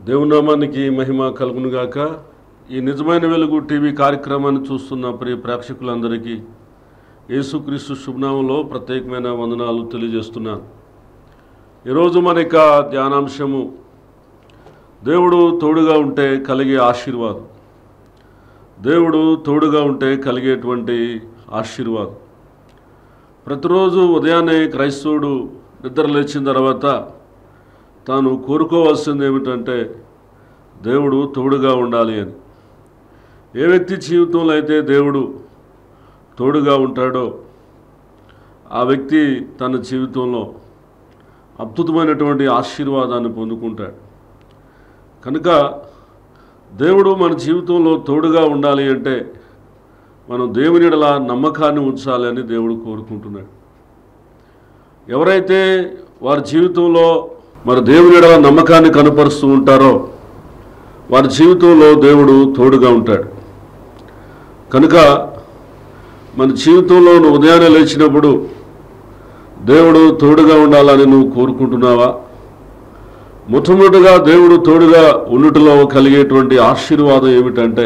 దేవుని నామానికి మహిమ కలుగును గాక. ఈ నిజమైన వెలుగు టీవీ కార్యక్రమాన్ని చూస్తున్న ప్రియ ప్రేక్షకులందరికీ యేసుక్రీస్తు శుభనామంలో ప్రత్యేకమైన వందనాలు తెలియజేస్తున్నాను. ఈరోజు మన యొక్క ధ్యానాంశము దేవుడు తోడుగా ఉంటే కలిగే ఆశీర్వాదం. దేవుడు తోడుగా ఉంటే కలిగేటువంటి ఆశీర్వాదం. ప్రతిరోజు ఉదయాన్నే క్రైస్తవుడు నిద్ర లేచిన తర్వాత తాను కోరుకోవాల్సింది ఏమిటంటే దేవుడు తోడుగా ఉండాలి అని. ఏ వ్యక్తి జీవితంలో అయితే దేవుడు తోడుగా ఉంటాడో ఆ వ్యక్తి తన జీవితంలో అద్భుతమైనటువంటి ఆశీర్వాదాన్ని పొందుకుంటాడు. కనుక దేవుడు మన జీవితంలో తోడుగా ఉండాలి అంటే మనం దేవుని యెడల నమ్మకాన్ని ఉంచాలి అని దేవుడు కోరుకుంటున్నాడు. ఎవరైతే వారి జీవితంలో మరి దేవుని యెడల నమ్మకాన్ని కనపరుస్తూ ఉంటారో వారి జీవితంలో దేవుడు తోడుగా ఉంటాడు. కనుక మన జీవితంలో నువ్వు ఉదయాన్నే లేచినప్పుడు దేవుడు తోడుగా ఉండాలని నువ్వు కోరుకుంటున్నావా? మొట్టమొదటిగా దేవుడు తోడుగా ఉండుటలో కలిగేటువంటి ఆశీర్వాదం ఏమిటంటే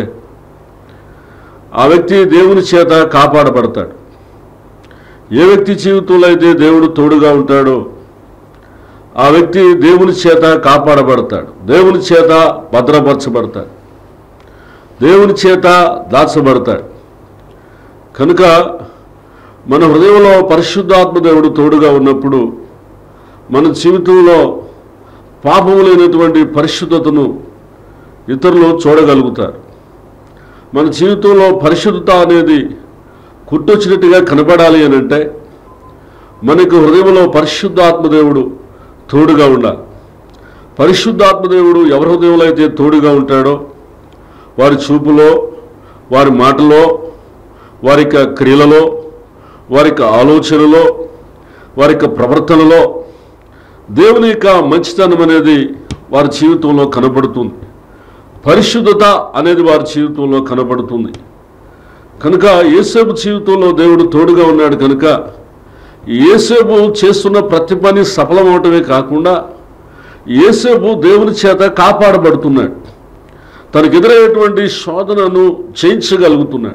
ఆ వ్యక్తి దేవుని చేత కాపాడబడతాడు. ఏ వ్యక్తి జీవితంలో అయితే దేవుడు తోడుగా ఉంటాడో ఆ వ్యక్తి దేవుని చేత కాపాడబడతాడు, దేవుని చేత భద్రపరచబడతాడు, దేవుని చేత దాచబడతాడు. కనుక మన హృదయంలో పరిశుద్ధాత్మ దేవుడు తోడుగా ఉన్నప్పుడు మన జీవితంలో పాపము లేనటువంటి పరిశుద్ధతను ఇతరులు చూడగలుగుతారు. మన జీవితంలో పరిశుద్ధత అనేది కుట్టొచ్చినట్టుగా కనపడాలి అని అంటే మనకు హృదయంలో పరిశుద్ధాత్మ దేవుడు తోడుగా ఉండాలి. పరిశుద్ధాత్మ దేవుడు ఎవరి హృదయంలో అయితే తోడుగా ఉంటాడో వారి చూపులో, వారి మాటలో, వారి యొక్క క్రియలలో, వారి యొక్క ఆలోచనలో, వారి యొక్క ప్రవర్తనలో దేవుని యొక్క మంచితనం అనేది వారి జీవితంలో కనబడుతుంది. పరిశుద్ధత అనేది వారి జీవితంలో కనబడుతుంది. కనుక యేసేపు జీవితంలో దేవుడు తోడుగా ఉన్నాడు. కనుక యేసేపు చేస్తున్న ప్రతి పని సఫలమవటమే కాకుండా యేసేపు దేవుని చేత కాపాడబడుతున్నాడు. తనకు ఎదురయ్యేటువంటి శోధనను జయించగలుగుతున్నాడు.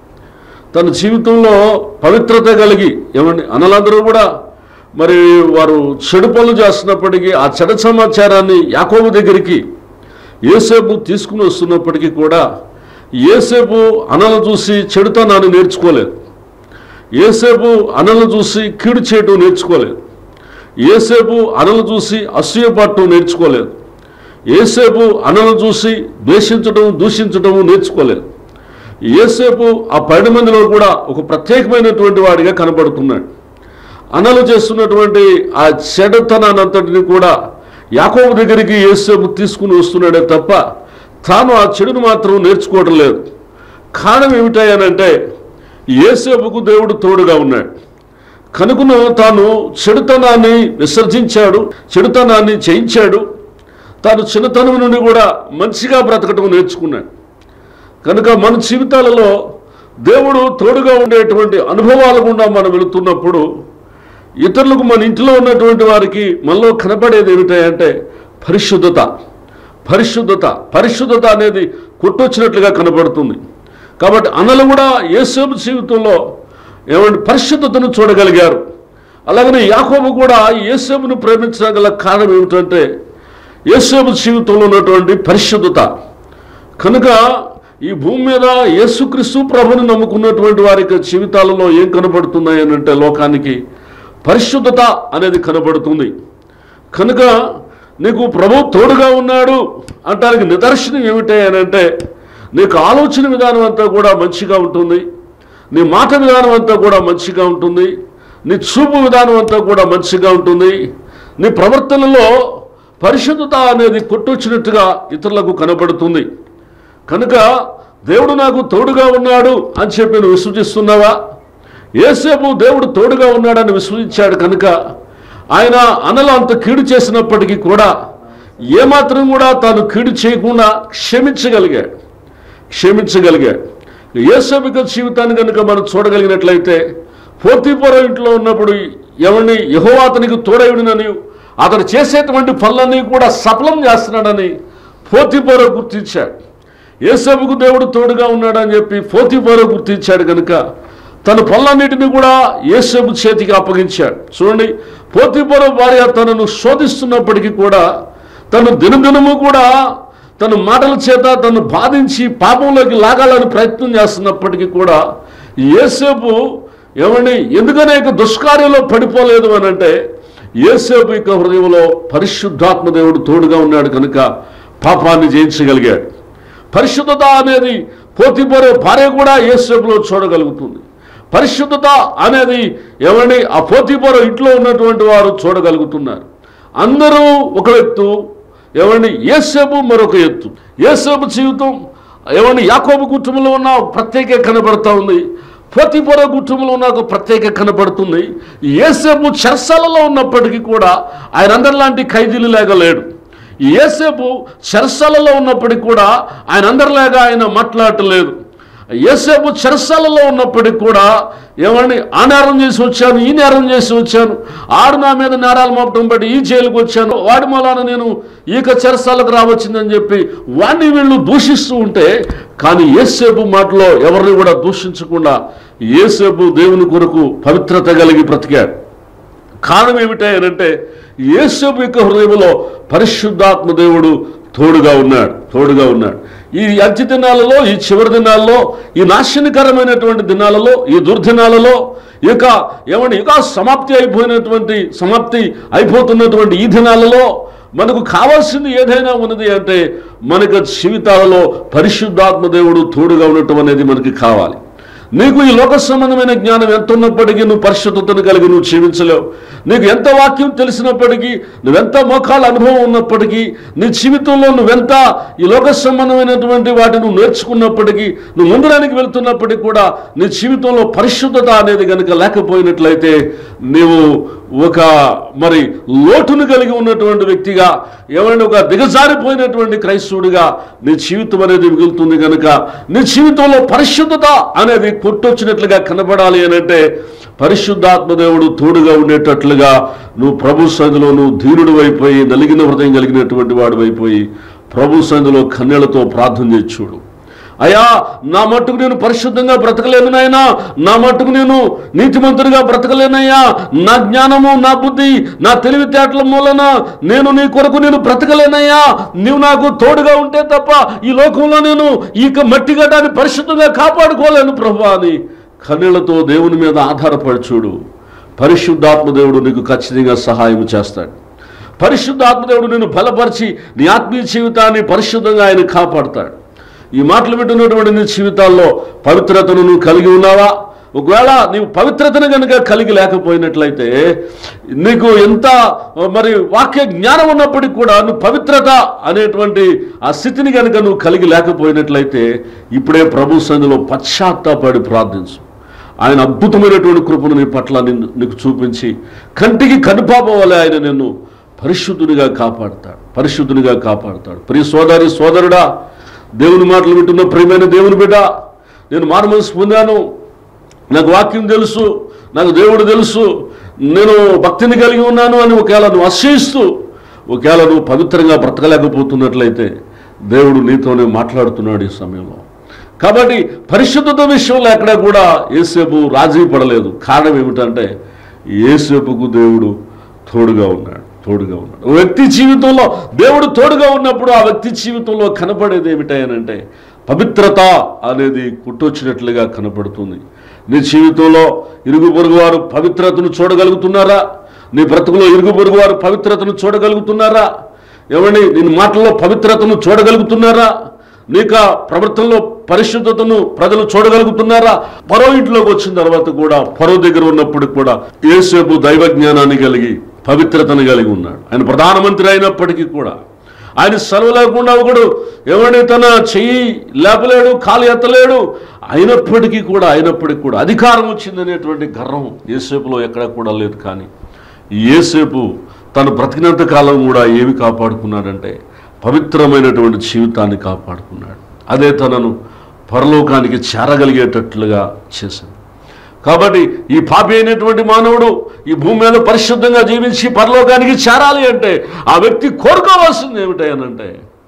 తన జీవితంలో పవిత్రత కలిగి అనలందరూ కూడా మరి వారు చెడు పనులు చేస్తున్నప్పటికీ ఆ చెడు సమాచారాన్ని యాకోబు దగ్గరికి యేసేపు తీసుకుని వస్తున్నప్పటికీ కూడా యేసేపు అనలు చూసి చెడుతనాన్ని నేర్చుకోలేదు. యేసేపు అనలు చూసి కీడు చేయటం నేర్చుకోలేదు. యేసేపు అనలు చూసి అసూయపడటం నేర్చుకోలేదు. యేసేపు అనలు చూసి ద్వేషించటం, దూషించటము నేర్చుకోలేదు. యేసేపు ఆ 10 మందిలో కూడా ఒక ప్రత్యేకమైనటువంటి వాడిగా కనబడుతున్నాడు. అనలు చేస్తున్నటువంటి ఆ చెడుతనాన్నంతటిని కూడా యాకోబు దగ్గరికి యేసేపు తీసుకుని వస్తున్నాడే తప్ప తాను ఆ చెడును మాత్రం నేర్చుకోవడం లేదు. కారణం ఏమిటాయనంటే యేసేపుకు దేవుడు తోడుగా ఉన్నాడు. కనుకను తాను చెడుతనాన్ని విసర్జించాడు, చెడుతనాన్ని జయించాడు. తాను చిన్నతనం నుండి కూడా మంచిగా బ్రతకటం నేర్చుకున్నాడు. కనుక మన జీవితాలలో దేవుడు తోడుగా ఉండేటువంటి అనుభవాల గుండా మనం వెళుతున్నప్పుడు ఇతరులకు మన ఇంటిలో ఉన్నటువంటి వారికి మనలో కనపడేది ఏమిటంటే పరిశుద్ధత. పరిశుద్ధత పరిశుద్ధత అనేది కొట్టొచ్చినట్లుగా కనపడుతుంది. కాబట్టి అనలు కూడా యేసేపు జీవితంలో పరిశుద్ధతను చూడగలిగారు. అలాగనే యాకోబు కూడా యేసేపును ప్రేమించగల కారణం ఏమిటంటే యేసేపు జీవితంలో ఉన్నటువంటి పరిశుద్ధత. కనుక ఈ భూమి మీద యేసుక్రీస్తు ప్రభువుని నమ్ముకున్నటువంటి వారి జీవితాలలో ఏం కనబడుతున్నాయి అని అంటే లోకానికి పరిశుద్ధత అనేది కనబడుతుంది. కనుక నీకు ప్రభు తోడుగా ఉన్నాడు అంటానికి నిదర్శనం ఏమిటి అని అంటే నీకు ఆలోచన విధానం అంతా కూడా మంచిగా ఉంటుంది, నీ మాట విధానం అంతా కూడా మంచిగా ఉంటుంది, నీ చూపు విధానం అంతా కూడా మంచిగా ఉంటుంది, నీ ప్రవర్తనలో పరిశుద్ధత అనేది కొట్టొచ్చినట్టుగా ఇతరులకు కనబడుతుంది. కనుక దేవుడు నాకు తోడుగా ఉన్నాడు అని చెప్పి నువ్వు విశ్వసిస్తున్నావా? యేసేపు దేవుడు తోడుగా ఉన్నాడని విశ్వసించాడు. కనుక ఆయన అనలు అంత కీడు చేసినప్పటికీ కూడా ఏమాత్రం కూడా తాను కీడు చేయకుండా క్షమించగలిగాడు. యేసేపు జీవితాన్ని కనుక మనం చూడగలిగినట్లయితే పోతీఫరు ఇంట్లో ఉన్నప్పుడు యెహోవా అతనికి తోడయుడినని అతడు చేసేటువంటి పనులన్నీ కూడా సఫలం చేస్తున్నాడని పోతీఫరు గుర్తించాడు. యోసేపుకు దేవుడు తోడుగా ఉన్నాడని చెప్పి పోతీఫరు గుర్తించాడు కనుక తన పనులన్నిటిని కూడా యోసేపు చేతికి అప్పగించాడు. చూడండి, పోతీఫరు భార్య తనను శోధిస్తున్నప్పటికీ కూడా తను దినదినము కూడా తన మాటల చేత తను బాధించి పాపంలోకి లాగాలని ప్రయత్నం చేస్తున్నప్పటికీ కూడా యోసేపు ఎందుకనే దుష్కార్యంలో పడిపోలేదు అని అంటే యోసేపు యొక్క హృదయంలో పరిశుద్ధాత్మ దేవుడు తోడుగా ఉన్నాడు కనుక పాపాన్ని జయించగలిగాడు. పరిశుద్ధత అనేది పోతీఫరు భార్య కూడా యోసేపులో చూడగలుగుతుంది. పరిశుద్ధత అనేది ఆ పోతీఫరు ఇంట్లో ఉన్నటువంటి వారు చూడగలుగుతున్నారు. అందరూ ఒక ఎత్తు, యోసేపు మరొక ఎత్తు. యోసేపు జీవితం యాకోబు కుటుంబంలో ఉన్న ప్రత్యేక కనబడతా ఉంది. పోతీఫరు కుటుంబంలో ఉన్న ఒక ప్రత్యేక కనబడుతుంది. యోసేపు చెరసాలలో ఉన్నప్పటికీ కూడా ఆయన అందరిలాంటి ఖైదీలు లేగలేడు. యోసేపు చెరసాలలో ఉన్నప్పటికీ కూడా ఆయన అందరిలాగా ఆయన మాట్లాడలేదు. యోసేపు చెరసాలలో ఉన్నప్పటికీ కూడా ఆ నేరం చేసి వచ్చాను, ఈ నేరం చేసి వచ్చాను, ఆడు నా మీద నేరాలు మోపటం బట్టి ఈ జైలుకు వచ్చాను, వాడి మూలాన నేను ఈక చెరసాలకు రావచ్చిందని చెప్పి వాడిని వీళ్ళు దూషిస్తూ ఉంటే, కానీ యోసేపు మాటలో ఎవరిని కూడా దూషించకుండా యోసేపు దేవుని కొరకు పవిత్రత కలిగి బ్రతికాడు. కారణం ఏమిటంటే యోసేపు యొక్క హృదయంలో పరిశుద్ధాత్మ దేవుడు తోడుగా ఉన్నాడు. ఈ అంత్య దినాలలో, ఈ చివరి దినాల్లో, ఈ నాశనకరమైనటువంటి దినాలలో, ఈ దుర్దినాలలో, సమాప్తి అయిపోతున్నటువంటి ఈ దినాలలో మనకు కావాల్సింది ఏదైనా ఉన్నది అంటే మనకు జీవితాలలో పరిశుద్ధాత్మ దేవుడు తోడుగా ఉండటం అనేది మనకి కావాలి. నీకు ఈ లోక సంబంధమైన జ్ఞానం ఎంత ఉన్నప్పటికీ నువ్వు పరిశుద్ధతను కలిగి నువ్వు జీవించలేవు. నీకు ఎంత వాక్యం తెలిసినప్పటికీ, నువ్వెంత మోకాళ్ళ అనుభవం ఉన్నప్పటికీ, నీ జీవితంలో నువ్వెంత ఈ లోక సంబంధమైనటువంటి వాటిని నువ్వు నేర్చుకున్నప్పటికీ, నువ్వు ముందుడానికి వెళ్తున్నప్పటికీ కూడా నీ జీవితంలో పరిశుద్ధత అనేది కనుక లేకపోయినట్లయితే నీవు ఒక లోటును కలిగి ఉన్నటువంటి వ్యక్తిగా, ఒక దిగజారిపోయినటువంటి క్రైస్తవుడిగా నీ జీవితం అనేది మిగులుతుంది. కనుక నీ జీవితంలో పరిశుద్ధత అనేది కొట్టొచ్చినట్లుగా కనబడాలి అని అంటే పరిశుద్ధాత్మ దేవుడు తోడుగా ఉండేటట్లుగా నువ్వు ప్రభు సన్నిధిలో నువ్వు ధీరుడు అయిపోయి, నలిగిన హృదయం కలిగినటువంటి వాడు అయిపోయి ప్రభు సన్నిధిలో కన్నెలతో ప్రార్థన చేసి చూడు. అయ్యా, నా మట్టుకు నేను పరిశుద్ధంగా బ్రతకలేను నాయనా, నా మట్టుకు నేను నీతిమంతుడిగా బ్రతకలేనయ్యా, నా జ్ఞానము, నా బుద్ధి, నా తెలివితేటల మూలన నేను నీ కొరకు నేను బ్రతకలేనయ్యా, నీవు నాకు తోడుగా ఉంటే తప్ప ఈ లోకంలో నేను ఈ మట్టి గడ్డాన్ని పరిశుద్ధంగా కాపాడుకోలేను ప్రభువా అని కన్నీళ్లతో దేవుని మీద ఆధారపడి చూడు. పరిశుద్ధాత్మ దేవుడు నీకు ఖచ్చితంగా సహాయం చేస్తాడు. పరిశుద్ధాత్మ దేవుడు నిన్ను బలపరిచి నీ ఆత్మీయ జీవితాన్ని పరిశుద్ధంగా ఆయన కాపాడుతాడు. ఈ మాటలు వింటున్నటువంటి నీ జీవితాల్లో పవిత్రతను నువ్వు కలిగి ఉన్నావా? ఒకవేళ నీవు పవిత్రతను కనుక కలిగి లేకపోయినట్లయితే, నీకు ఎంత వాక్య జ్ఞానం ఉన్నప్పటికీ కూడా నువ్వు పవిత్రత అనేటువంటి ఆ స్థితిని కనుక నువ్వు కలిగి లేకపోయినట్లయితే ఇప్పుడే ప్రభు సన్నిధిలో పశ్చాత్తాపడి ప్రార్థించు. ఆయన అద్భుతమైనటువంటి కృపను నీ పట్ల నీకు చూపించి కంటికి కనుపాప వలె ఆయన నిన్ను పరిశుద్ధునిగా కాపాడుతాడు. ప్రియ సోదరి సోదరుడా, దేవుని మాటలు వింటున్న ప్రియమైన దేవుని బిడ్డ, నేను మారుమనసు పొందాను, నాకు వాక్యం తెలుసు, నాకు దేవుడు తెలుసు, నేను భక్తిని కలిగి ఉన్నాను అని ఒకవేళ నువ్వు అసహిస్తూ, ఒకవేళ నువ్వు పవిత్రంగా బ్రతకలేకపోతున్నట్లయితే దేవుడు నీతోనే మాట్లాడుతున్నాడు ఈ సమయంలో. కాబట్టి పరిశుద్ధత విషయంలో ఎక్కడ కూడా యోసేపు రాజీ పడలేదు. కారణం ఏమిటంటే యోసేపుకు దేవుడు తోడుగా ఉన్నాడు. ఒక వ్యక్తి జీవితంలో దేవుడు తోడుగా ఉన్నప్పుడు ఆ వ్యక్తి జీవితంలో కనపడేది ఏమిటాయనంటే పవిత్రత అనేది కుట్టొచ్చినట్లుగా కనపడుతుంది. నీ జీవితంలో ఇరుగు పొరుగు వారు పవిత్రతను చూడగలుగుతున్నారా? నీ బ్రతుకులో ఇరుగు పొరుగు వారు పవిత్రతను చూడగలుగుతున్నారా? నీ మాటల్లో పవిత్రతను చూడగలుగుతున్నారా? నీకు ప్రవర్తనలో పరిశుద్ధతను ప్రజలు చూడగలుగుతున్నారా? పరో ఇంట్లోకి వచ్చిన తర్వాత కూడా, పరో దగ్గర ఉన్నప్పుడు కూడా యోసేపు దైవ జ్ఞానాన్ని కలిగి పవిత్రతను కలిగి ఉన్నాడు. ఆయన ప్రధానమంత్రి అయినప్పటికీ కూడా ఆయన సెలవు లేకుండా ఒకడు తన చెయ్యి లేపలేడు, కాలు ఎత్తలేడు. అయినప్పటికీ కూడా అధికారం వచ్చిందనేటువంటి గర్వం యోసేపులో ఎక్కడ కూడా లేదు. కానీ యోసేపు తను బ్రతికినంత కాలం కూడా ఏమి కాపాడుకున్నాడంటే పవిత్రమైనటువంటి జీవితాన్ని కాపాడుకున్నాడు. అదే తనను పరలోకానికి చేరగలిగేటట్లుగా చేశాడు. కాబట్టి ఈ పాపి అయినటువంటి మానవుడు ఈ భూమి మీద పరిశుద్ధంగా జీవించి పరలోకానికి చేరాలి అంటే ఆ వ్యక్తి కోరుకోవాల్సింది ఏమిటంటే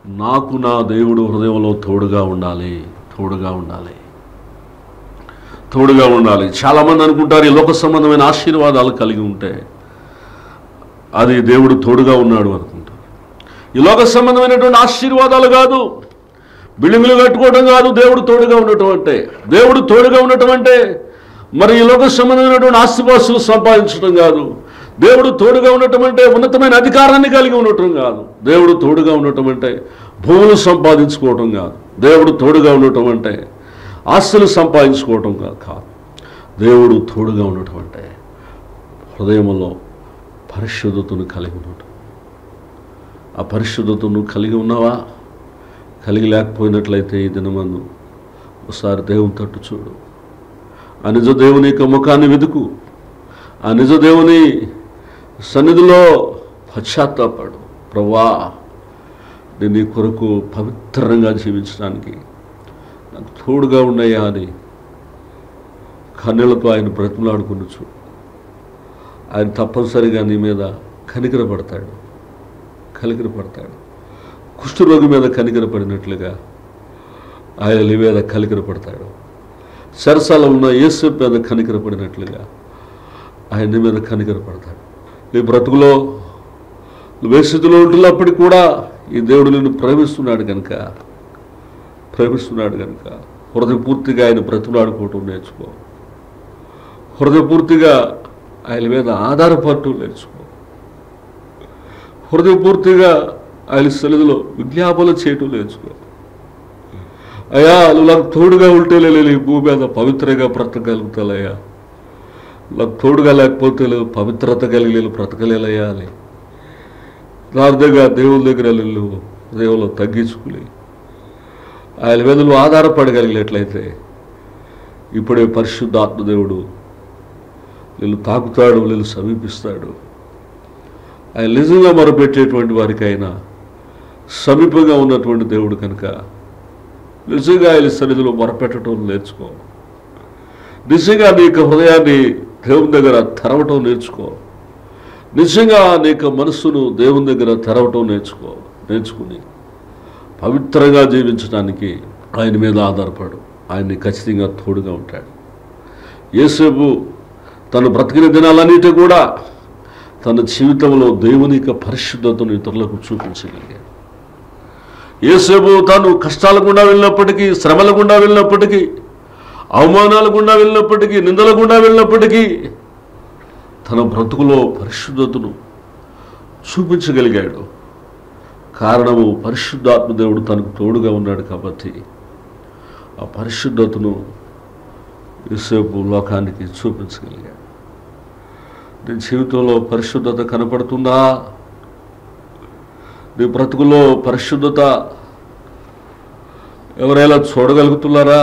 నాకు నా దేవుడు హృదయంలో తోడుగా ఉండాలి, తోడుగా ఉండాలి, తోడుగా ఉండాలి. చాలామంది అనుకుంటారు ఈ లోక సంబంధమైన ఆశీర్వాదాలు కలిగి ఉంటే అది దేవుడు తోడుగా ఉన్నాడు అనుకుంటారు. ఈ లోక సంబంధమైనటువంటి ఆశీర్వాదాలు కాదు, బిల్డింగులు కట్టుకోవడం కాదు దేవుడు తోడుగా ఉండటం అంటే. దేవుడు తోడుగా ఉండటం అంటే మరి ఈ లోక సంబంధమైనటువంటి ఆస్తిపాస్తులు సంపాదించడం కాదు. దేవుడు తోడుగా ఉండటం అంటే ఉన్నతమైన అధికారాన్ని కలిగి ఉండటం కాదు. దేవుడు తోడుగా ఉండటం అంటే భూములు సంపాదించుకోవటం కాదు. దేవుడు తోడుగా ఉండటం అంటే ఆస్తులు సంపాదించుకోవటం కాదు. దేవుడు తోడుగా ఉండటం అంటే హృదయంలో పరిశుద్ధతను కలిగి ఉండటం. ఆ పరిశుద్ధతను కలిగి ఉన్నావా? కలిగి లేకపోయినట్లయితే ఈ దినమందు ఒకసారి దేవుని తట్టు చూడు. ఆ నిజ దేవుని యొక్క ముఖాన్ని వెతుకు. ఆ నిజ దేవుని సన్నిధిలో పశ్చాత్తాపడు. ప్రభువా, నేను నీ కొరకు పవిత్రంగా జీవించడానికి నాకు తోడుగా ఉన్నాయా అని కన్నీళ్లతో ఆయన బ్రతిమలాడుకుని చూడు. ఆయన తప్పనిసరిగా నీ మీద కనికరపడతాడు. కుష్ఠరోగి మీద కనికరపడినట్లుగా ఆయన నీ మీద కనికరపడతాడు. చెరసాలలో ఉన్న యేసు మీద కనికరపడినట్లుగా ఆయన నీ మీద కనికరపడతాడు. నీ బ్రతుకులో వేసిలో ఉంటున్నప్పటికీ కూడా ఈ దేవుడు నిన్ను ప్రేమిస్తున్నాడు కనుక హృదయపూర్తిగా ఆయన బ్రతుకులాడుకోవటం నేర్చుకో. హృదయపూర్తిగా ఆయన మీద ఆధారపడటం నేర్చుకో. హృదయపూర్తిగా ఆయన సన్నిధిలో విజ్ఞాపన చేయటం నేర్చుకో. అయ్యా, నువ్వు నాకు తోడుగా ఉంటే లేదు ఈ భూమి మీద పవిత్రంగా బ్రతకగలుగుతాలయ్యా. నాకు తోడుగా లేకపోతే లేదు పవిత్రత కలిగి బ్రతకలేలయ్యా అని ప్రార్థనగా దేవుని దగ్గర దేవుళ్ళు తగ్గించుకుని ఆయన మీద నువ్వు ఆధారపడగలిగినట్లయితే ఇప్పుడే పరిశుద్ధాత్మ దేవుడు నిన్ను తాకుతాడు, నిన్ను సమీపిస్తాడు. ఆయన నిజంగా మొరపెట్టేటువంటి వారికైనా సమీపంగా ఉన్నటువంటి దేవుడు కనుక నిజంగా ఆయన సన్నిధిలో మొరపెట్టడం నేర్చుకో. నిజంగా నీకు హృదయాన్ని దేవుని దగ్గర తెరవటం నేర్చుకో. నిజంగా నీకు మనస్సును దేవుని దగ్గర తెరవటం నేర్చుకుని పవిత్రంగా జీవించడానికి ఆయన మీద ఆధారపడు. ఆయన్ని ఖచ్చితంగా తోడుగా ఉంటాడు. యేసేపు తను బ్రతికిన దినాలన్నిటి కూడా తన జీవితంలో దేవుని యొక్క పరిశుద్ధతను ఇతరులకు చూపించగలిగాడు. యేసేపు తాను కష్టాల గుండా వెళ్ళినప్పటికీ, శ్రమల గుండా వెళ్ళినప్పటికీ, అవమానాల గుండా వెళ్ళినప్పటికీ, నిందల గుండా వెళ్ళినప్పటికీ తన బ్రతుకులో పరిశుద్ధతను చూపించగలిగాడు. కారణము పరిశుద్ధాత్మ దేవుడు తనకు తోడుగా ఉన్నాడు కాబట్టి ఆ పరిశుద్ధతను యేసేపు లోకానికి చూపించగలిగాడు. నీ జీవితంలో పరిశుద్ధత కనపడుతుందా? నీ బ్రతుకులో పరిశుద్ధత ఎవరైనా చూడగలుగుతున్నారా?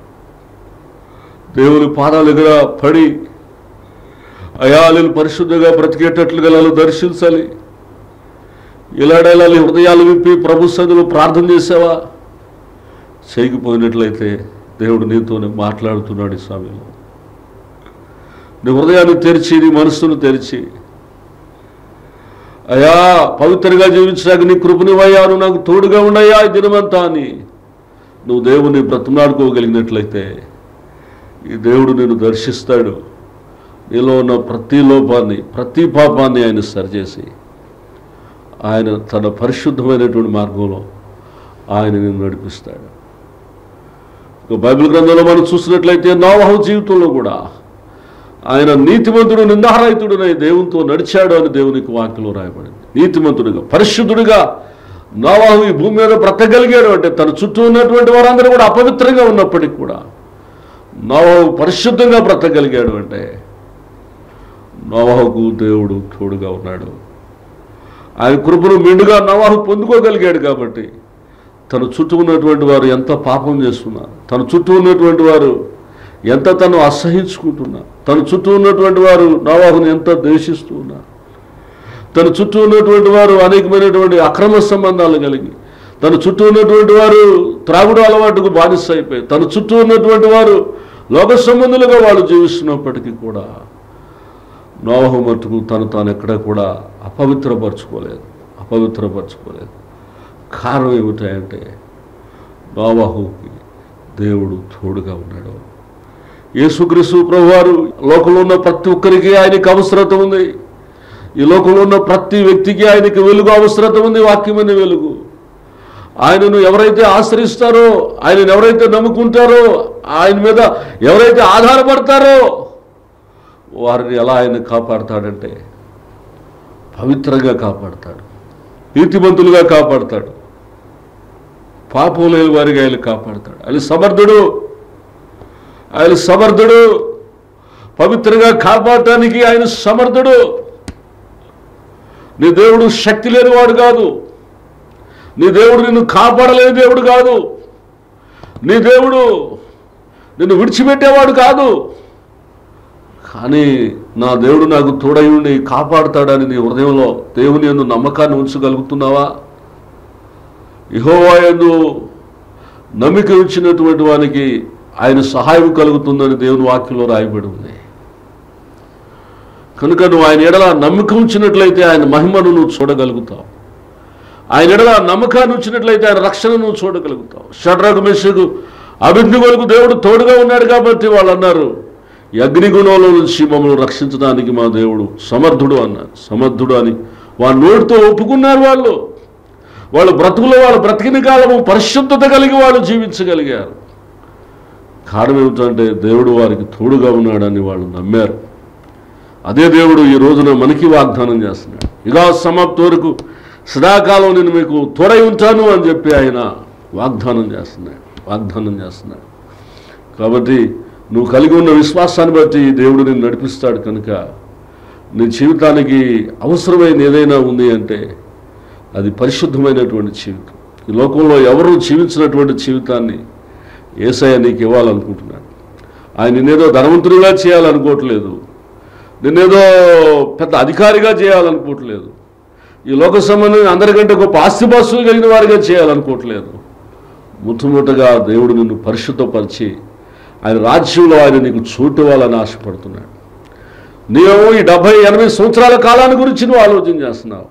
దేవుని పాదాల దగ్గర పడి అయా నేను పరిశుద్ధంగా బ్రతికేటట్లుగా నన్ను దర్శించాలి, ఇలాడేలా నీ హృదయాలు విప్పి ప్రభు సన్నిధిలో ప్రార్థన చేసావా? చేయకపోయినట్లయితే దేవుడు నీతోనే మాట్లాడుతున్నాడు. ఈ సమయంలో నీ హృదయాన్ని తెరిచి, నీ మనస్సును తెరిచి, అయా పవిత్రంగా జీవించడానికి నీ కృపనివయ్యాను, నాకు తోడుగా ఉండయా ఈ దినమంతా అని నువ్వు దేవుని బ్రతిమలాడుకోగలిగినట్లయితే ఈ దేవుడు నిన్ను దర్శిస్తాడు. నీలో ఉన్న ప్రతి లోపాన్ని, ప్రతి పాపాన్ని ఆయన సరిచేసి ఆయన తన పరిశుద్ధమైనటువంటి మార్గంలో ఆయన నిన్ను నడిపిస్తాడు. బైబిల్ గ్రంథంలో మనం చూసినట్లయితే నోవహు జీవితంలో కూడా ఆయన నీతిమంతుడు నిందారహితుడునై దేవునితో నడిచాడు అని దేవునికి వాక్యంలో రాయబడింది. నీతిమంతుడిగా, పరిశుద్ధుడిగా నోవహు ఈ భూమి మీద బ్రతకగలిగాడు అంటే తన చుట్టూ ఉన్నటువంటి వారందరూ కూడా అపవిత్రంగా ఉన్నప్పటికీ కూడా నోవహు పరిశుద్ధంగా బ్రతకగలిగాడు అంటే నోవహుకు దేవుడు తోడుగా ఉన్నాడు. ఆయన కృపను మెండుగా నోవహు పొందుకోగలిగాడు కాబట్టి తన చుట్టూ ఉన్నటువంటి వారు ఎంత పాపం చేస్తున్నారు, తన చుట్టూ ఉన్నటువంటి వారు ఎంత తను అసహించుకుంటున్నారు, తన చుట్టూ ఉన్నటువంటి వారు నోవహును ఎంత ద్వేషిస్తూ ఉన్నారు, తన చుట్టూ ఉన్నటువంటి వారు అనేకమైనటువంటి అక్రమ సంబంధాలు కలిగి, తన చుట్టూ ఉన్నటువంటి వారు త్రాగుడు అలవాటుకు బానిస అయిపోయి, తన చుట్టూ ఉన్నటువంటి వారు లోక సంబంధులుగా వాళ్ళు జీవిస్తున్నప్పటికీ కూడా నోవహు మట్టుకు తాను ఎక్కడ కూడా అపవిత్రపరచుకోలేదు. కారణం ఏమిటంటే నోవహుకి దేవుడు తోడుగా ఉన్నాడు. యేసుక్రీస్తు ప్రభువారు లోకంలో ఉన్న ప్రతి ఒక్కరికి ఆయనకి అవసరత ఉంది. ఈ లోకంలో ఉన్న ప్రతి వ్యక్తికి ఆయనకి వెలుగు అవసరత ఉంది, వాక్యమైన వెలుగు. ఆయనను ఎవరైతే ఆశ్రయిస్తారో, ఆయనను ఎవరైతే నమ్ముకుంటారో, ఆయన మీద ఎవరైతే ఆధారపడతారో వారిని ఎలా ఆయన కాపాడతాడంటే పవిత్రంగా కాపాడతాడు, నీతిమంతులుగా కాపాడతాడు, పాపం లేని వారిగా ఆయన కాపాడతాడు. ఆయన సమర్థుడు, ఆయన సమర్థుడు. పవిత్రంగా కాపాడటానికి ఆయన సమర్థుడు. నీ దేవుడు శక్తి లేనివాడు కాదు. నీ దేవుడు నిన్ను కాపాడలేని దేవుడు కాదు. నీ దేవుడు నిన్ను విడిచిపెట్టేవాడు కాదు. కానీ నా దేవుడు నాకు తోడై ఉండి కాపాడుతాడని నీ హృదయంలో దేవుని యందు నమ్మకాన్ని ఉంచగలుగుతున్నావా? యెహోవా యందు నమ్మిక ఉంచినటువంటి వానికి ఆయన సహాయం కలుగుతుందని దేవుని వాక్యంలో రాయబడి ఉంది. కనుక నువ్వు ఆయన ఎడల నమ్మకం ఉంచినట్లయితే ఆయన మహిమను నువ్వు చూడగలుగుతావు. ఆయన ఎడల నమ్మకాన్ని ఉంచినట్లయితే ఆయన రక్షణను నువ్వు చూడగలుగుతావు. షడ్రకు మెషకు అబేద్నెగోలకు దేవుడు తోడుగా ఉన్నాడు కాబట్టి వాళ్ళు అన్నారు, ఈ అగ్నిగుణంలో నుంచి మమ్మల్ని రక్షించడానికి మా దేవుడు సమర్థుడు అన్నారు. సమర్థుడు అని వాళ్ళ నోటితో ఒప్పుకున్నారు. వాళ్ళ బ్రతుకులో వాళ్ళు బ్రతికిన కాలము పరిశుద్ధత కలిగి వాళ్ళు జీవించగలిగారు. కారణం ఏమిటంటే దేవుడు వారికి తోడుగా ఉన్నాడని వాళ్ళు నమ్మారు. అదే దేవుడు ఈ రోజున మనకి వాగ్దానం చేస్తున్నాడు. యుగా సమాప్తి వరకు సదాకాలం నేను మీకు తోడై ఉంటాను అని చెప్పి ఆయన వాగ్దానం చేస్తున్నాడు. కాబట్టి నువ్వు కలిగి ఉన్న విశ్వాసాన్ని బట్టి దేవుడు నిన్ను నడిపిస్తాడు. కనుక నీ జీవితానికి అవసరమైన ఏదైనా ఉంది అంటే అది పరిశుద్ధమైనటువంటి జీవితం. ఈ లోకంలో ఎవరు జీవించినటువంటి జీవితాన్ని యేసయ్య నీకు ఇవ్వాలనుకుంటున్నాడు. ఆయన నిన్నేదో ధనవంతుడిగా చేయాలనుకోవట్లేదు, నిన్నేదో పెద్ద అధికారిగా చేయాలనుకోవట్లేదు, ఈ లోక సంబంధం అందరికంటే గొప్ప ఆస్తిపాస్తులు కలిగిన వారిగా చేయాలనుకోవట్లేదు. మొట్టమొదటగా దేవుడు నిన్ను పరిశుద్ధపరిచి ఆయన రాజ్యంలో ఆయన నీకు చోటు ఇవ్వాలని ఆశపడుతున్నాడు. నీవు ఈ 70-80 సంవత్సరాల కాలాన్ని గురించి నువ్వు ఆలోచన చేస్తున్నావు,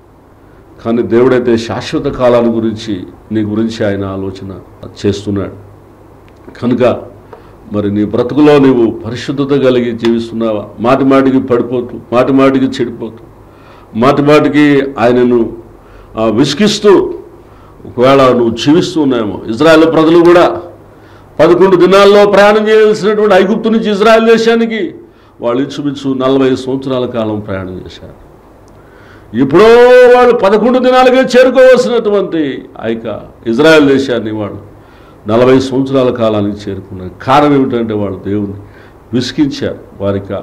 కానీ దేవుడైతే శాశ్వత కాలాన్ని గురించి నీ గురించి ఆయన ఆలోచన చేస్తున్నాడు. కనుక మరి నీ బ్రతుకులో నీవు పరిశుద్ధత కలిగి జీవిస్తున్నావా? మాటి మాటికి పడిపోతూ, మాటి మాటికి చెడిపోతూ, మాటి మాటికి ఆయనను విసిగిస్తూ ఒకవేళ నువ్వు జీవిస్తూ ఉన్నాయేమో. ఇజ్రాయెల్ ప్రజలు కూడా 11 దినాల్లో ప్రయాణం చేయాల్సినటువంటి ఐగుప్తు నుంచి ఇజ్రాయెల్ దేశానికి వాళ్ళు ఇంచుమించు 40 సంవత్సరాల కాలం ప్రయాణం చేశారు. ఇప్పుడో వాళ్ళు 11 దినాలుగా చేరుకోవాల్సినటువంటి ఆ యొక్క ఇజ్రాయెల్ దేశాన్ని వాళ్ళు 40 సంవత్సరాల కాలానికి చేరుకున్నారు. కారణం ఏమిటంటే వాళ్ళు దేవుని విసిగించారు. వారికి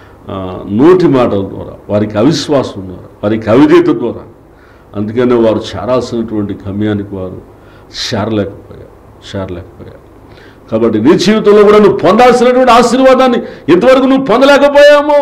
నోటి మాటల ద్వారా, వారికి అవిశ్వాసం ద్వారా, వారికి అవిధేయత ద్వారా. అందుకనే వారు చేరాల్సినటువంటి గమ్యానికి వారు చేరలేకపోయారు. కాబట్టి నీ జీవితంలో కూడా నువ్వు పొందాల్సినటువంటి ఆశీర్వాదాన్ని ఇంతవరకు నువ్వు పొందలేకపోయామో,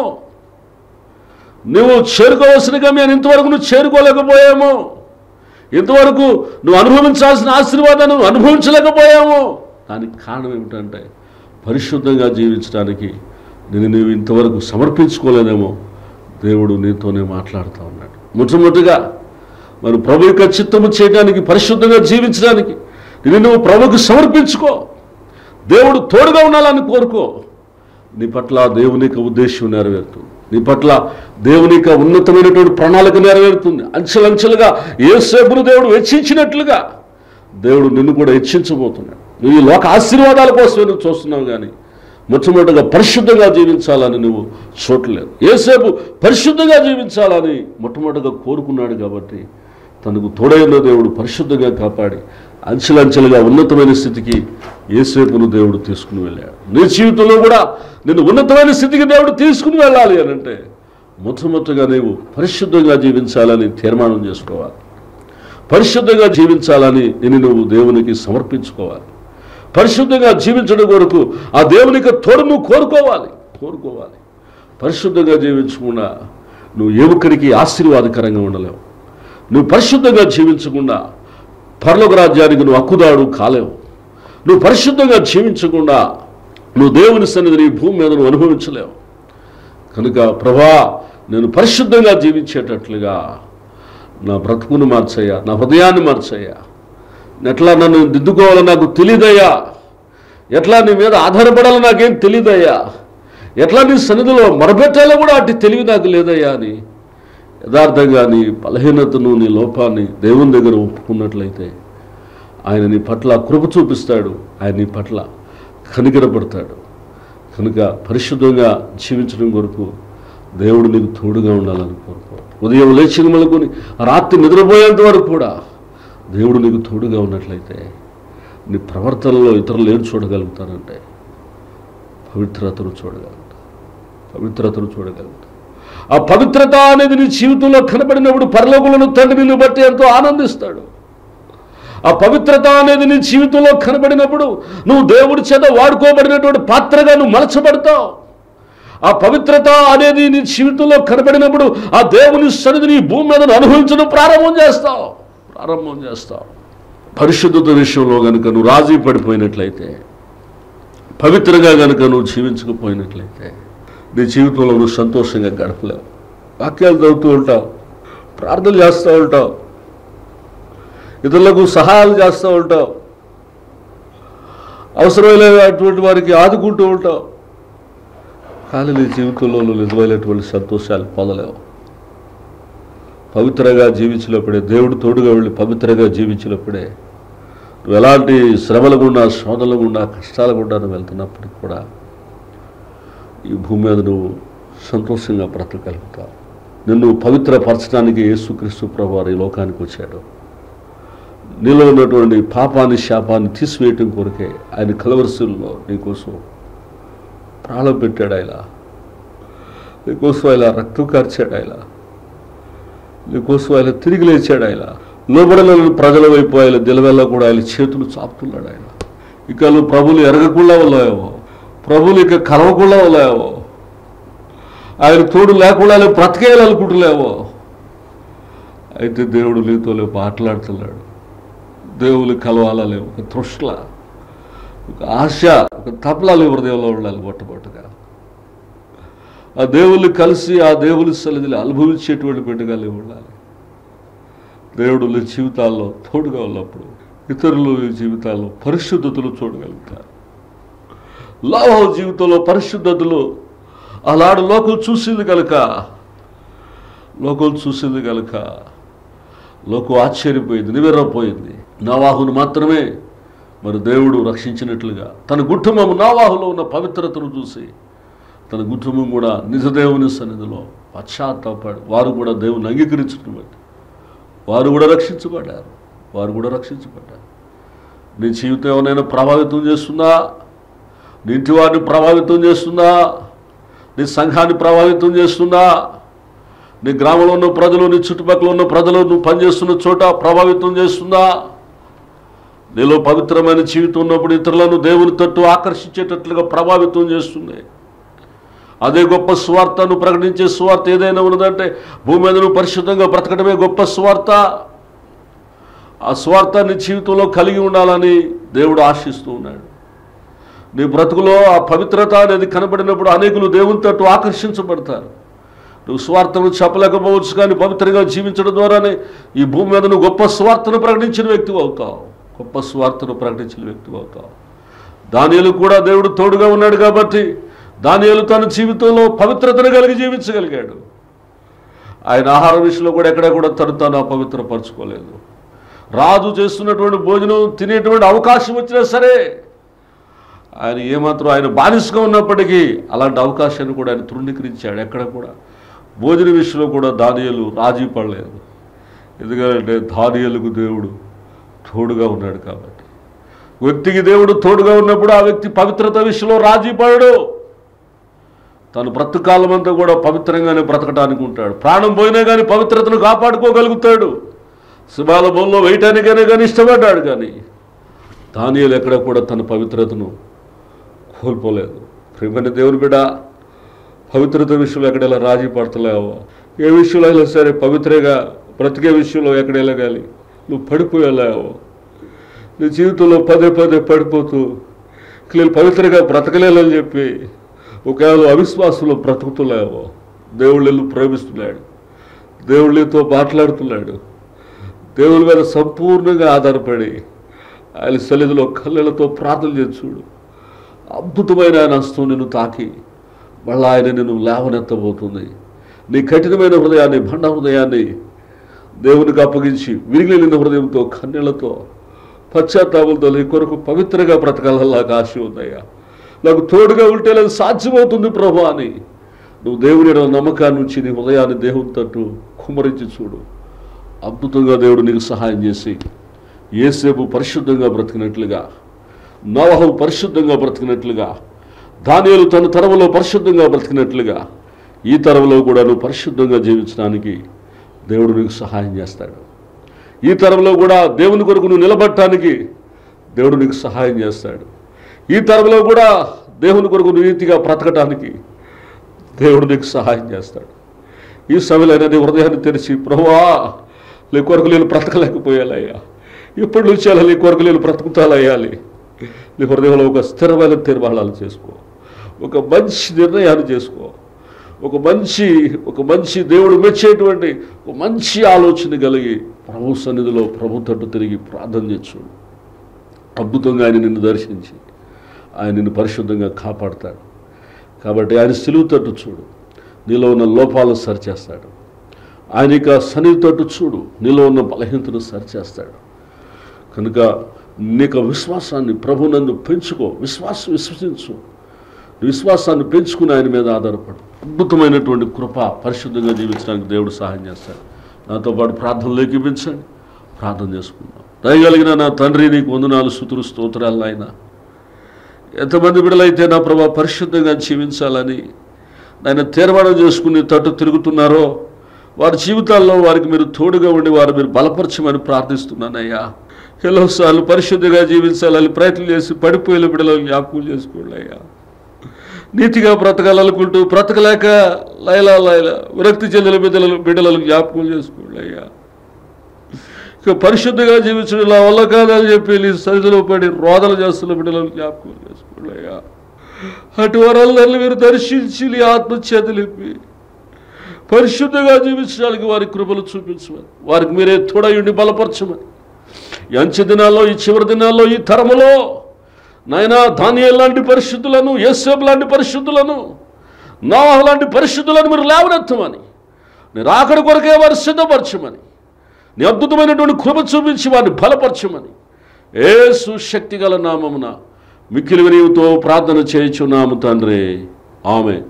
నువ్వు చేరుకోవాల్సిన గమ్యాన్ని ఇంతవరకు నువ్వు చేరుకోలేకపోయామో, ఇంతవరకు నువ్వు అనుభవించాల్సిన ఆశీర్వాదాన్ని నువ్వు అనుభవించలేకపోయామో. దానికి కారణం ఏమిటంటే పరిశుద్ధంగా జీవించడానికి నువ్వు ఇంతవరకు సమర్పించుకోలేదేమో. దేవుడు నీతోనే మాట్లాడుతూ ఉన్నాడు. మొట్టమొదటిగా మరి ప్రభు యొక్క చిత్తము చేయడానికి, పరిశుద్ధంగా జీవించడానికి నువ్వు ప్రభుకు సమర్పించుకో. దేవుడు తోడుగా ఉండాలని కోరుకో. నీ పట్ల దేవుని యొక్క ఉద్దేశం నెరవేరుతుంది. నీ పట్ల దేవుని యొక్క ఉన్నతమైనటువంటి ప్రణాళిక నెరవేరుతుంది. అంచెలంచెలుగా యేసేపును దేవుడు హెచ్చించినట్లుగా దేవుడు నిన్ను కూడా హెచ్చించబోతున్నాడు. నువ్వు ఈ లోక ఆశీర్వాదాల కోసమే నువ్వు చూస్తున్నావు, కానీ మొట్టమొదటిగా పరిశుద్ధంగా జీవించాలని నువ్వు చూడలేదు. యేసేపు పరిశుద్ధంగా జీవించాలని మొట్టమొదటిగా కోరుకున్నాడు. కాబట్టి తనకు తోడైన దేవుడు పరిశుద్ధంగా కాపాడి అంచెలంచెలుగా ఉన్నతమైన స్థితికి యేసేపును దేవుడు తీసుకుని వెళ్ళాడు. నీ జీవితంలో కూడా నిన్ను ఉన్నతమైన స్థితికి దేవుడు తీసుకుని వెళ్ళాలి అని అంటే మొట్టమొదటిగా నీవు పరిశుద్ధంగా జీవించాలని తీర్మానం చేసుకోవాలి. పరిశుద్ధంగా జీవించాలని నువ్వు దేవునికి సమర్పించుకోవాలి. పరిశుద్ధంగా జీవించడం కొరకు ఆ దేవునికి తోడు నువ్వు కోరుకోవాలి. పరిశుద్ధంగా జీవించకుండా నువ్వు ఏ ఒక్కరికి ఆశీర్వాదకరంగా ఉండలేవు. నువ్వు పరిశుద్ధంగా జీవించకుండా పరలోక రాజ్యానికి నువ్వు హక్కుదాడు కాలేవు. నువ్వు పరిశుద్ధంగా జీవించకుండా నువ్వు దేవుని సన్నిధిని భూమి మీద నువ్వు అనుభవించలేవు. కనుక ప్రభా, నేను పరిశుద్ధంగా జీవించేటట్లుగా నా బ్రతుకును మార్చయ్యా, నా హృదయాన్ని మార్చయ్యా, ఎట్లా నన్ను దిద్దుకోవాలో నాకు తెలియదయ్యా, ఎట్లా నీ మీద ఆధారపడాలో నాకేం తెలియదయ్యా, ఎట్లా నీ సన్నిధిలో మొరపెట్టాలో కూడా అటు తెలివి నాకు లేదయ్యా అని యథార్థంగా నీ బలహీనతను, నీ లోపాన్ని దేవుని దగ్గర ఒప్పుకున్నట్లయితే ఆయన నీ పట్ల కృప చూపిస్తాడు, ఆయన నీ పట్ల కనికరపడతాడు. కనుక పరిశుద్ధంగా జీవించడం కొరకు దేవుడు నీకు తోడుగా ఉండాలని కోరుకో. ఉదయం లేచిన మొదలుకొని రాత్రి నిద్రపోయేంత వరకు కూడా దేవుడు నీకు తోడుగా ఉన్నట్లయితే నీ ప్రవర్తనలో ఇతరులు ఏం చూడగలుగుతారంటే పవిత్రతను చూడగలుగుతారు. ఆ పవిత్రత అనేది నీ జీవితంలో కనబడినప్పుడు పరలోకములను తండ్రి నిన్ను బట్టి ఎంతో ఆనందిస్తాడు. ఆ పవిత్రత అనేది నీ జీవితంలో కనబడినప్పుడు నువ్వు దేవుడి చేత వాడుకోబడినటువంటి పాత్రగా నువ్వు మలచబడతావు. ఆ పవిత్రత అనేది నీ జీవితంలో కనబడినప్పుడు ఆ దేవుని సన్నిధిని భూమి మీద అనుభవించడం ప్రారంభం చేస్తావు. పరిశుద్ధత విషయంలో కనుక నువ్వు రాజీ పడిపోయినట్లయితే, పవిత్రంగా కనుక నువ్వు జీవించకపోయినట్లయితే నీ జీవితంలో నువ్వు సంతోషంగా గడపలేవు. వాక్యాలు చదువుతూ ఉంటావు, ప్రార్థనలు చేస్తూ ఉంటావు, ఇతరులకు సహాయాలు చేస్తూ ఉంటావు, అవసరమైనటువంటి వారికి ఆదుకుంటూ ఉంటావు. కానీ నీ జీవితంలో నువ్వు నిజమైనటువంటి సంతోషాలు పొందలేవు. పవిత్రంగా జీవించినప్పుడే, దేవుడు తోడుగా వెళ్ళి పవిత్రంగా జీవించినప్పుడే నువ్వు ఎలాంటి శ్రమలు గుండా, శోధనలు గుండా, కష్టాల గుండా నువ్వు వెళ్తున్నప్పటికి కూడా ఈ భూమి మీద నువ్వు సంతోషంగా బ్రతకగలుగుతావు. నిన్ను పవిత్రపరచడానికి యేసుక్రీస్తు ప్రభువారు ఈ లోకానికి వచ్చాడు. నీలో ఉన్నటువంటి పాపాన్ని, శాపాన్ని తీసివేయటం కొరకే ఆయన కలవరిశిలో నీకోసం ప్రాణం పెట్టాడు. ఆయన నీకోసం ఆయన రక్తం కార్చాడు. ఆయన నీకోసం ఆయన తిరిగి లేచాడు. ఆయన లోబడలేని ప్రజల వైపు ఆయన దిలవెల్ల కూడా ఆయన చేతులు చాపుతున్నాడు. ఆయన ఇక నువ్వు ప్రభులు ఎరగకుండా ఉన్నాయేమో, ప్రభులు ఇక కలవకుండా ఉన్నాయేమో, ఆయన తోడు లేకుండా బ్రతికేయాలనుకుంటులేవో, అయితే దేవుడు నీతో మాట్లాడుతున్నాడు. దేవులు కలవాలలే ఒక తృష్ణ, ఒక ఆశ, ఒక తపలాలు హృదయంలో ఉండాలి. మొట్టమొదటిగా ఆ దేవుళ్ళు కలిసి ఆ దేవుని సన్నిధిని అనుభవించేటువంటి బిడ్డగా ఉండాలి. దేవుడు నీ జీవితాల్లో తోడుగా ఉన్నప్పుడు ఇతరులు నీ జీవితాల్లో పరిశుద్ధతలు చూడగలుగుతారు. లాభం జీవితంలో పరిశుద్ధతలు అలాడు లోకం చూసింది కనుక లోకం ఆశ్చర్యపోయింది, నివ్వెరపోయింది. నోవాహును మాత్రమే మరి దేవుడు రక్షించినట్లుగా తన కుటుంబం నోవాహులో ఉన్న పవిత్రతను చూసి తన కుటుంబం కూడా నిజదేవుని సన్నిధిలో పశ్చాత్తాపడి వారు కూడా దేవుని అంగీకరించడం బట్టి వారు కూడా రక్షించబడ్డారు. నీ జీవితం ఏమైనా ప్రభావితం చేస్తుందా? నీ ఇంటి వారిని ప్రభావితం చేస్తుందా? నీ సంఘాన్ని ప్రభావితం చేస్తుందా? నీ గ్రామంలో ఉన్న ప్రజలు, నీ చుట్టుపక్కల ఉన్న ప్రజలు, నువ్వు పనిచేస్తున్న చోట ప్రభావితం చేస్తుందా? నీలో పవిత్రమైన జీవితం ఉన్నప్పుడు ఇతరులను దేవుని తట్టు ఆకర్షించేటట్లుగా ప్రభావితం చేస్తుంది. అదే గొప్ప స్వార్థ. నువ్వు ప్రకటించే స్వార్థ ఏదైనా ఉన్నదంటే భూమి మీద నువ్వు పరిశుద్ధంగా బ్రతకడమే గొప్ప స్వార్థ. ఆ స్వార్థాన్ని జీవితంలో కలిగి ఉండాలని దేవుడు ఆశిస్తూ ఉన్నాడు. నీ బ్రతుకులో ఆ పవిత్రత అనేది కనబడినప్పుడు అనేకులు దేవుని తట్టు ఆకర్షించబడతారు. నువ్వు స్వార్థను చెప్పలేకపోవచ్చు, కానీ పవిత్రంగా జీవించడం ద్వారానే ఈ భూమి మీద నువ్వు గొప్ప స్వార్థను ప్రకటించిన వ్యక్తివి అవుతావు. దానియేలు కూడా దేవుడు తోడుగా ఉన్నాడు కాబట్టి దానియేలు తన జీవితంలో పవిత్రతను కలిగి జీవించగలిగాడు. ఆయన ఆహార విషయంలో కూడా ఎక్కడ కూడా తను అపవిత్రపరచుకోలేదు. రాజు చేస్తున్నటువంటి భోజనం తినేటువంటి అవకాశం వచ్చినా సరే ఆయన ఏమాత్రం ఆయన బానిసగా ఉన్నప్పటికీ అలాంటి అవకాశాన్ని కూడా ఆయన తృణీకరించాడు. ఎక్కడ కూడా భోజన విషయంలో కూడా దానియేలు రాజీ పడలేదు. ఎందుకంటే దానియేలుకు దేవుడు తోడుగా ఉన్నాడు కాబట్టి. వ్యక్తికి దేవుడు తోడుగా ఉన్నప్పుడు ఆ వ్యక్తి పవిత్రత విషయంలో రాజీ పడడు. తను బ్రతుకాలం అంతా కూడా పవిత్రంగానే బ్రతకడానికి ఉంటాడు. ప్రాణం పోయినా కానీ పవిత్రతను కాపాడుకోగలుగుతాడు. శివాల బొల్లో వేయటానికైనా కానీ ఇష్టపడ్డాడు. కానీ దానియేలు ఎక్కడ కూడా తన పవిత్రతను కోల్పోలేదు. ప్రియమైన దేవుని బిడ్డ, పవిత్రత విషయంలో ఎక్కడైనా రాజీ పడతలేవో, ఏ విషయంలో అయినా సరే పవిత్రంగా బ్రతికే విషయంలో ఎక్కడైనా కానీ నువ్వు పడిపోయేలావో, నీ జీవితంలో పదే పడిపోతూ నేను పవిత్రంగా బ్రతకలేదని చెప్పి ఒకవేళ అవిశ్వాసంలో బ్రతుకుతున్నావో, దేవుళ్ళు ప్రేమిస్తున్నాడు, దేవుళ్ళతో మాట్లాడుతున్నాడు, దేవుని మీద సంపూర్ణంగా ఆధారపడి ఆయన సన్నిధిలో కళ్ళతో ప్రార్థన చేసి చూడు. అద్భుతమైన ఆయన హస్తం నిన్ను తాకి మళ్ళీ ఆయన నిన్ను లేవనెత్తబోతుంది. నీ కఠినమైన హృదయాన్ని, బండ హృదయాన్ని దేవునికి అప్పగించి విరిగి నిన్న హృదయంతో, కన్నీళ్లతో, పశ్చాత్తాపంతో నీ కొరకు పవిత్రంగా బ్రతకాలని నాకు ఆశ ఉందయ్యా, నాకు తోడుగా ఉంటే లేదు సాధ్యమవుతుంది ప్రభు అని నువ్వు దేవుని నమ్మకాన్ని నుంచి నీ హృదయాన్ని దేవుని తట్టు కుమ్మరించి చూడు. అద్భుతంగా దేవుడు నీకు సహాయం చేసి యేసేపు పరిశుద్ధంగా బ్రతికినట్లుగా, నోవహు పరిశుద్ధంగా బ్రతికినట్లుగా, దానియేలు తన తరంలో పరిశుద్ధంగా బ్రతికినట్లుగా ఈ తరంలో కూడా నువ్వు పరిశుద్ధంగా జీవించడానికి దేవుడు నీకు సహాయం చేస్తాడు. ఈ తరంలో కూడా దేవుని కొరకు నువ్వు నిలబడటానికి దేవుడు నీకు సహాయం చేస్తాడు. ఈ తరంలో కూడా దేవుని కొరకు నీతిగా బ్రతకటానికి దేవుడు నీకు సహాయం చేస్తాడు. ఈ సమయంలో నీ హృదయాన్ని తెరిచి, ప్రభువా నీ కొరకు నేను బ్రతకలేకపోయాలయ్యా, ఇప్పటి నుంచి అలా నీ కొరకు నేను బ్రతుకుతాలయ్యాలి. నీ హృదయంలో ఒక స్థిరమైన తీర్మానాలు చేసుకో, ఒక మంచి నిర్ణయాన్ని చేసుకో, ఒక మంచి దేవుడు మెచ్చేటువంటి ఒక మంచి ఆలోచన కలిగి ప్రభు సన్నిధిలో ప్రభు తట్టు తిరిగి ప్రార్థన చేసు. అద్భుతంగా ఆయన నిన్ను దర్శించి ఆయన నిన్ను పరిశుద్ధంగా కాపాడుతాడు. కాబట్టి ఆయన సిలువ తట్టు చూడు, నీలో ఉన్న లోపాలను సరిచేస్తాడు. ఆయన ఇక సన్నిధి తట్టు చూడు, నీలో ఉన్న బలహీనతను సరిచేస్తాడు. కనుక నీకు విశ్వాసాన్ని ప్రభునందు పెంచుకో, విశ్వసించు. విశ్వాసాన్ని పెంచుకుని ఆయన మీద ఆధారపడు. అద్భుతమైనటువంటి కృప, పరిశుద్ధంగా జీవించడానికి దేవుడు సహాయం చేస్తాడు. నాతో పాటు ప్రార్థనలు ఏకీపించండి, ప్రార్థన చేసుకుందాం. దయగలిగిన నా తండ్రి, నీకు వందనాలు, స్తుతులు, స్తోత్రాలు నాయన. ఎంతమంది బిడ్డలైతే నా ప్రభా పరిశుద్ధంగా జీవించాలని ఆయన తీర్మానం చేసుకుని తట్టు తిరుగుతున్నారో వారి జీవితాల్లో వారికి మీరు తోడుగా ఉండి వారు మీరు బలపరచమని ప్రార్థిస్తున్నానయ్యా. ఎన్నోసార్లు పరిశుద్ధంగా జీవించాలని ప్రయత్నం చేసి పడిపోయిన బిడ్డలను జ్ఞాపకం చేసుకోండి అయ్యా. నీతిగా బ్రతకాలనుకుంటూ బ్రతకలేక లైలా విరక్తి చెందిన బిడ్డలను జ్ఞాపకం చేసుకోండి అయ్యా. ఇక పరిశుద్ధంగా జీవించడం నా వల్ల కాదని చెప్పి నీ సరిధిలో పడి రోదన చేస్తున్న బిడ్డలను జ్ఞాపకం చేసుకోండి అయ్యా. అటు వారందరినీ మీరు దర్శించి నీ ఆత్మచేత నింపి పరిశుద్ధంగా జీవించడానికి వారి కృపలు చూపించమని, వారికి మీరే తోడయుండి బలపరచమని, ఈ అంచె దినాల్లో, ఈ చివరి దినాల్లో, ఈ తరములో నాయనా దానియేలు లాంటి పరిశుద్ధులను, యేసేపు లాంటి పరిశుద్ధులను, నోవహు లాంటి పరిశుద్ధులను మీరు లేవనెత్తమని, నీ రాకడ కొరకే వారు సిద్ధపరచమని, నీ అద్భుతమైనటువంటి కృప చూపించి వారిని బలపరచమని యేసు శక్తిగల నామమున మిక్కిలి వినయంతో ప్రార్థన చేయుచున్నాము తండ్రి. ఆమేన్.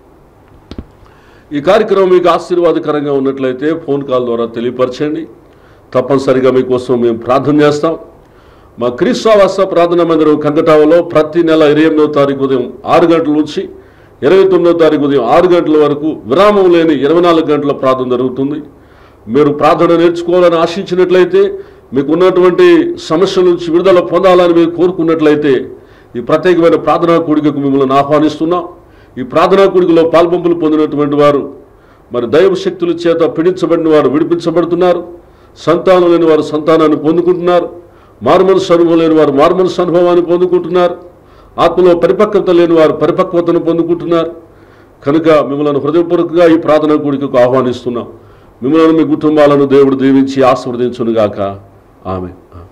ఈ కార్యక్రమం మీకు ఆశీర్వాదకరంగా ఉన్నట్లయితే ఫోన్ కాల్ ద్వారా తెలియపరచండి. తప్పనిసరిగా మీకోసం మేము ప్రార్థన చేస్తాం. మా క్రీస్తువాస ప్రార్థనా మందిరం కంకటావలో ప్రతి నెల 28వ తారీఖు ఉదయం 6 గంటల నుంచి 29వ తారీఖు ఉదయం 6 గంటల వరకు విరామం లేని 24 గంటల ప్రార్థన జరుగుతుంది. మీరు ప్రార్థన నేర్చుకోవాలని ఆశించినట్లయితే, మీకు ఉన్నటువంటి సమస్యల నుంచి విడుదల పొందాలని మీరు కోరుకున్నట్లయితే ఈ ప్రత్యేకమైన ప్రార్థనా కూడికకు మిమ్మల్ని ఆహ్వానిస్తున్నాం. ఈ ప్రార్థనా కూడికలో పాల్పంపులు పొందినటువంటి వారు, మరి దైవ శక్తుల చేత పీడించబడిన వారు విడిపించబడుతున్నారు. సంతానం లేని వారు సంతానాన్ని పొందుకుంటున్నారు. మారుమనసు అనుభవం లేని వారు మారుమనసు అనుభవాన్ని పొందుకుంటున్నారు. ఆత్మలో పరిపక్వత లేని వారు పరిపక్వతను పొందుకుంటున్నారు. కనుక మిమ్మల్ని హృదయపూర్వకంగా ఈ ప్రార్థనా కూడికకు ఆహ్వానిస్తున్నాం. మిమ్మల్ని మీ కుటుంబాలను దేవుడు దీవించి ఆశీర్వదించునుగాక. ఆమేన్.